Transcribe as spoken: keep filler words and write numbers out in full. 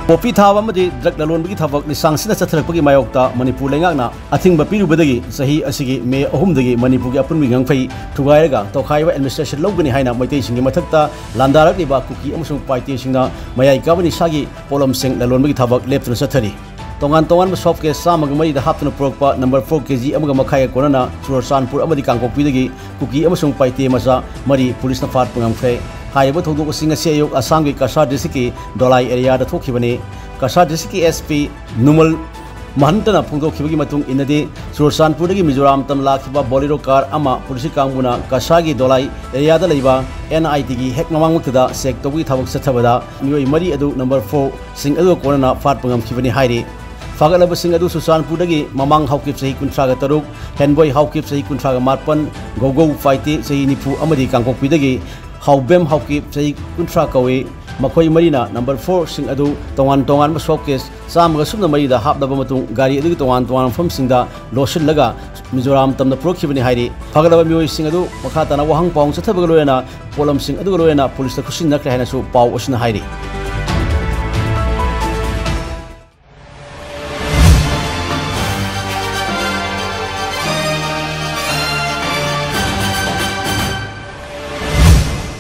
Popi Thava Madi, Drag Lalon Bigi Tavak, the Sangsina Satrapagi Mayokta, Manipur Langana, I think Bapiru Bedagi, Sahi Asigi, May Ohumdagi, Manipugi Upon Wingang Fay, Tugayaga, Tokaiwa administration Logani Hina, Mitation Matata, Landara Liba, Kuki, Amusung Paite Shinga, Maya Gavani Sagi, Polom Sing, Lalon Bigi Tavak, left to the Satari. Tongan Tongan soft case, Samagami, the Hapton of Prokpa, number four Kg, Amaga Makhaiga Konna, Sursanpur Amadi Kanko Pidagi, Kuki, Amusung Paite Macha, Mari, Police Nafat Pungam Fay. Haiba Togo Singa Sayok Asangi Kasha Disiki, Dolai area the Tokibani, Kasha Disiki S P, Numal Mahantana Pungo Kibi Matung in the day, Sursan Pudagi Mizoram Tam Lakiba, Bolero Car, Ama, Pusikanguna, Kashagi Dolai, area the Liba, N I T, Heknamangutta, Sektobi Tavok Satabada, New Mari Adu number four, Sing Adu Konna, Fatpungam Kibani Haidi. Fagalaba Singadu Susan Pudagi, Mamang Hawkip Say Kuntraga Taruk, Henboy Hawkip Say Kuntraga Marpan, Gogo Paite, Say Nipu Amadi Kanko Pidagi. How Bem how keep say Kuntrakawe, Makoi Marina, number four, Sing Adu, Tongan Tongan Masokis, Sam Rasuna Marida, Hab the Bamatung, Gari Tongan Tongan from Sinda, Lotion Laga, Mizoram Tam the Prokibani Haidi, Pagalaba Mui Sing Adu, Makatana Wahang Pong, Satabagorena, Polam Sing Aduroena, Police the Kusina Krahanasu, Pau Ocean Haidi.